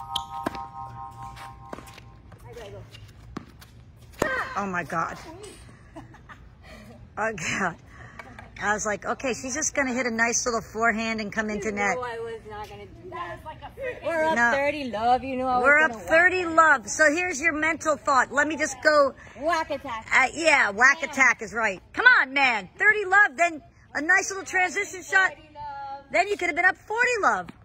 Oh my God. Oh God. I was like, okay, she's just going to hit a nice little forehand and come into net. I was not going to do that. We're up 30 love, you know. We're up 30 love. So here's your mental thought. Let me just go. Whack attack. Yeah, whack attack is right. Come on, man. 30 love, then a nice little transition shot. Then you could have been up 40 love.